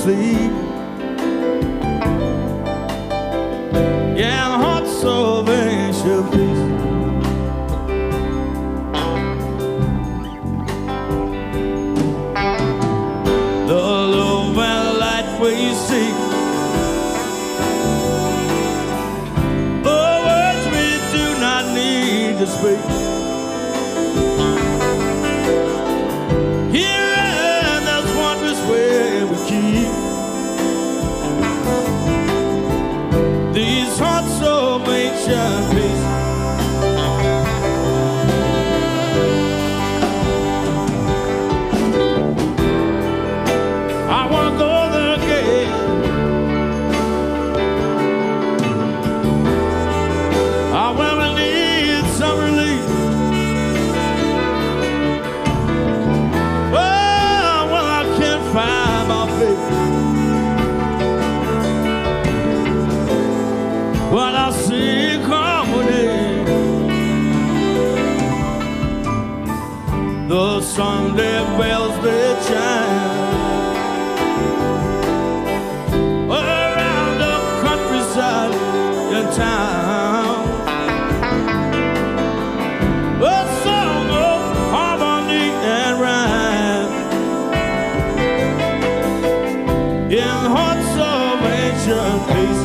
sleep. Yeah, and hearts of ancient peace. The love and light we seek, the words we do not need to speak. Here and that's wondrous where we keep these hearts of ancient peace. I wanna go there again. I wanna need some relief. Oh, well, I can't find my faith, but I see harmony. The Sunday bells they chime around the countryside in town. A song of harmony and rhyme in hearts of ancient peace.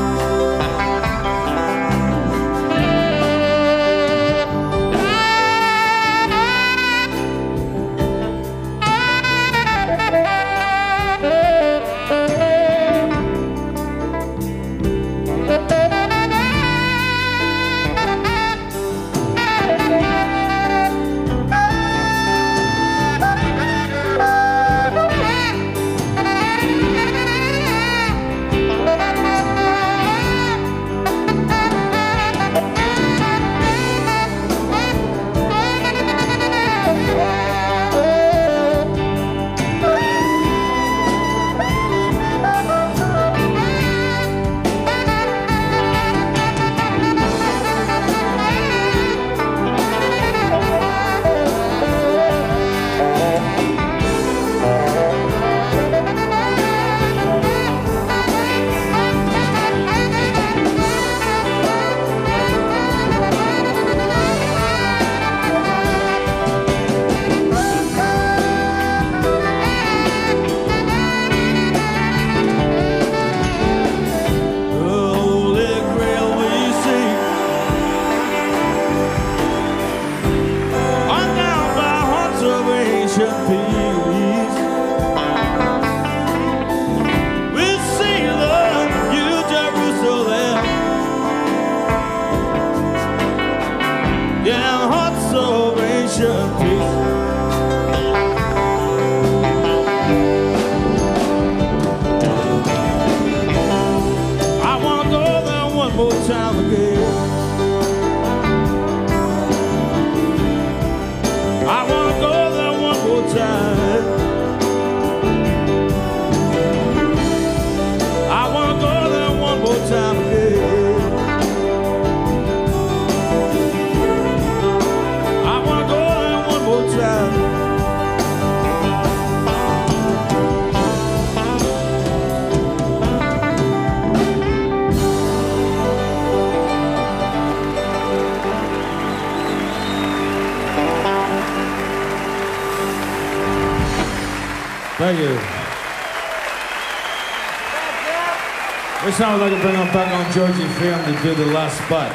Thank you. This time I'd like to bring on back on Georgie Film to do the last spot.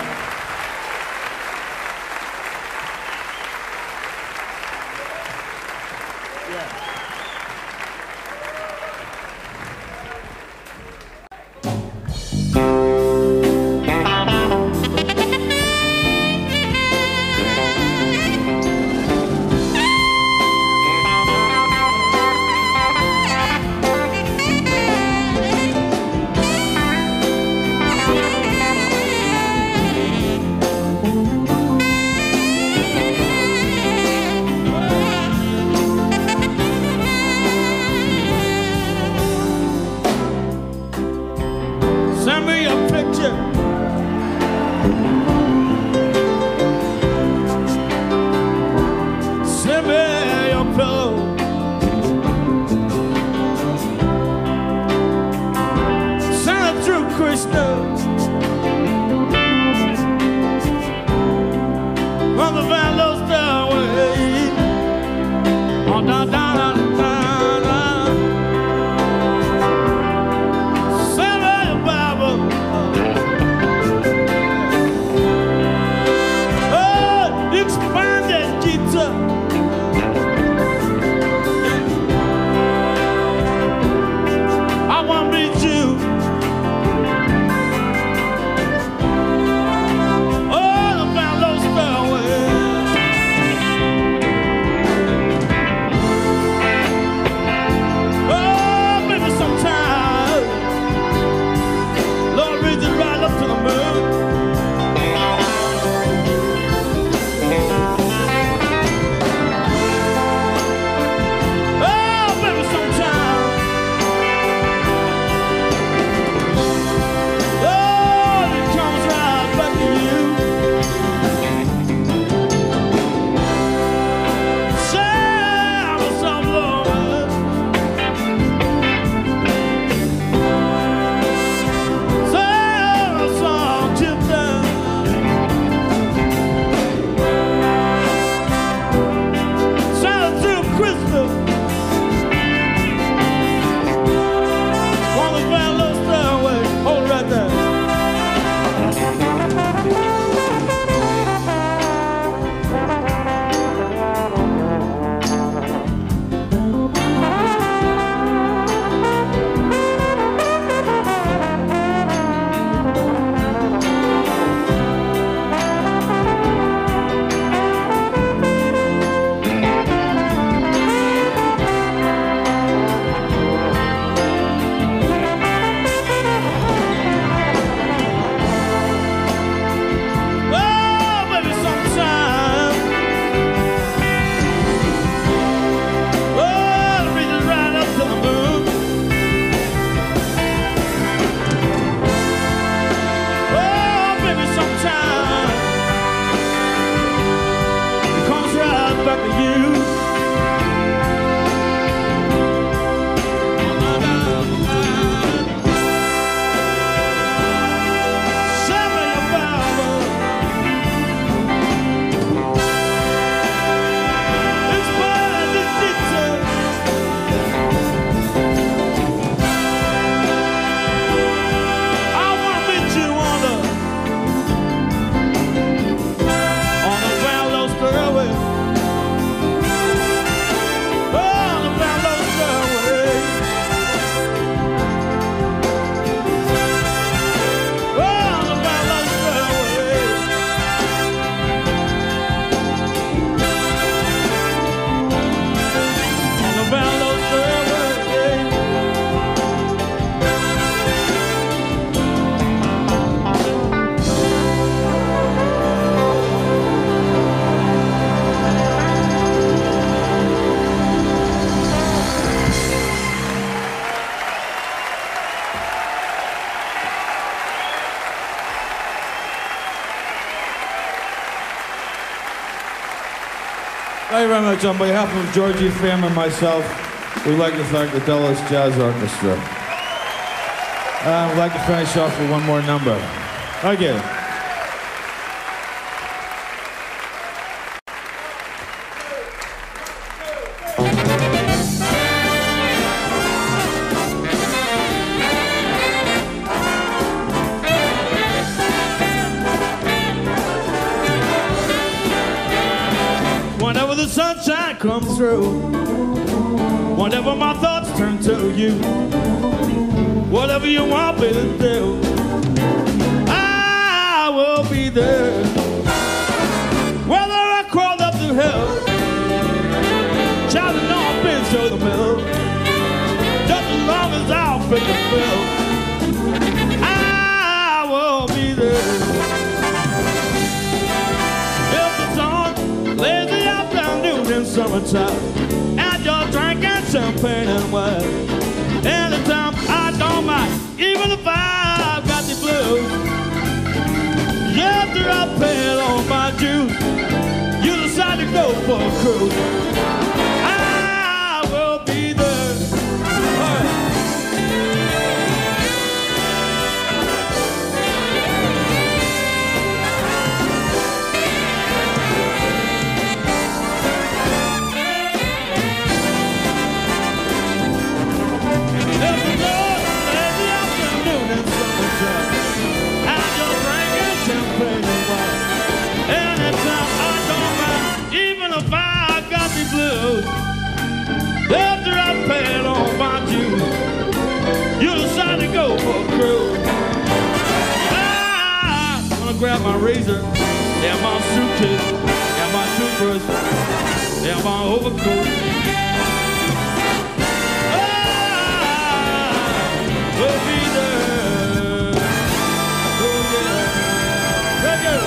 Thank you very much. On behalf of Georgie, Pham, and myself, we'd like to thank the Dalla Jazz Orchestra. We'd like to finish off with one more number. Thank you. Whenever the sunshine comes through, whenever my thoughts turn to you, whatever you want me to do, I will be there. Whether I crawl up the hill, shouting on been to the mill, just as long as I'll fit the bill, I will be there. Lazy afternoon in summertime, and you're drinking champagne and wine. Anytime I don't mind, even if I've got the blues. After I paid all my dues, you decide to go for a cruise. I will be there. grab my razor, and my suitcase, and my toothbrush, and my overcoat. We'll be there. Oh, yeah. Thank you.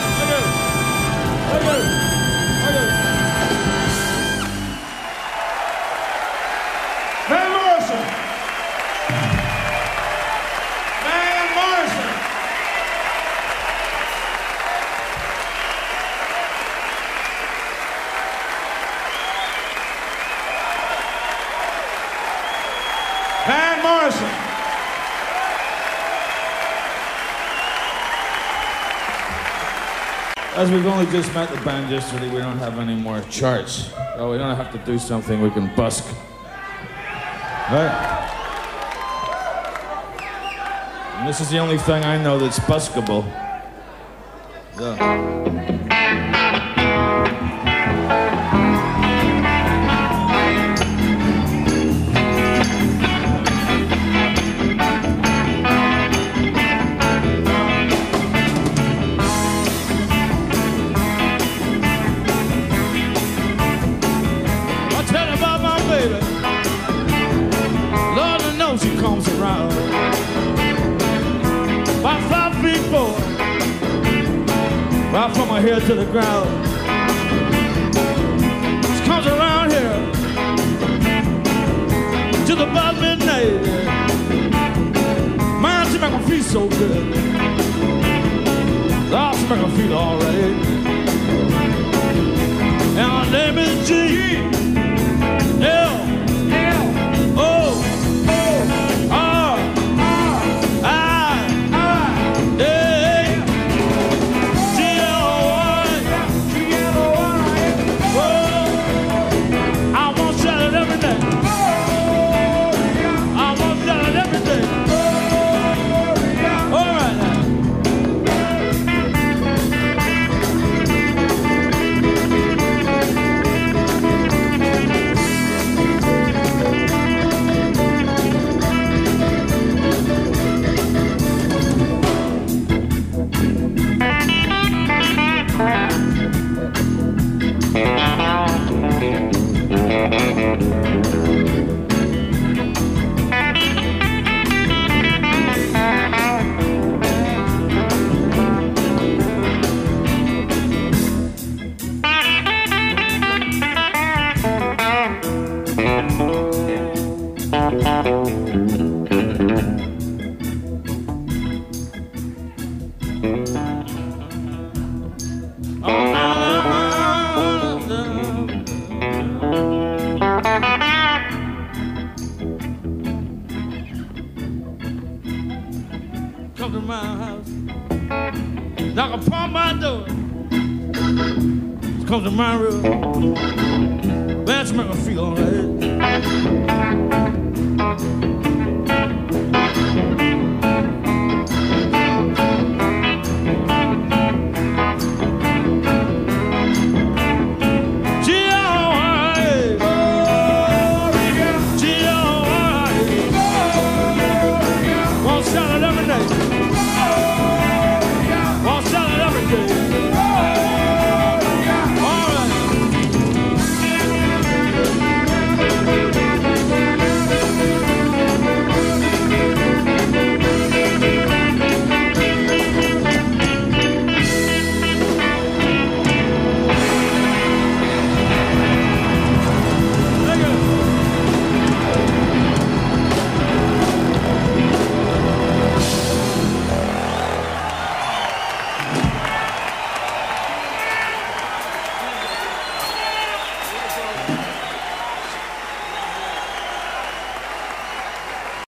Van Morrison. Van Morrison. Van Morrison. As we've only just met the band yesterday, we don't have any more charts. So we're gonna have to do something we can busk. Right? And this is the only thing I know that's buskable. So. She comes around about 5 feet 4, right from her head to the ground. She comes around here till about midnight. Man, she make me feel so good. Oh, she make me feel all right. And her name is G-L-O. Come to my house, knock upon my door. Come to my room, man, she make me feel all right.